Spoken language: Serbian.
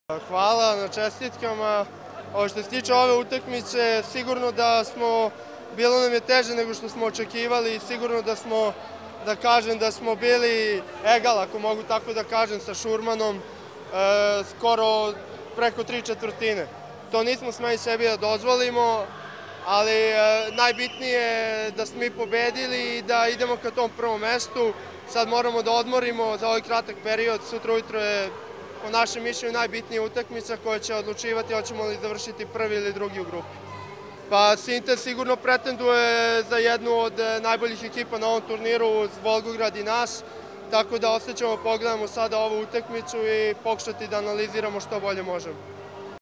Hvala na čestitkama. Što se tiče ove utakmice, sigurno da bilo nam je teže nego što smo očekivali, sigurno da smo bili egal, ako mogu tako da kažem, sa Šurmanom, skoro preko 3/4. To nismo smeli sebi da dozvolimo, ali najbitnije je da smo mi pobedili i da idemo ka tom prvom mestu. Sad moramo da odmorimo za ovaj kratak period. Sutra ujutro je, po našem mišljenju, najbitnija utakmica koja će odlučivati hoćemo li završiti prvi ili drugi u grupi. Pa Sinter sigurno pretenduje za jednu od najboljih ekipa na ovom turniru uz Volgograd i nas, tako da ostaćemo, pogledamo sada ovu utakmicu i pokušati da analiziramo što bolje možemo.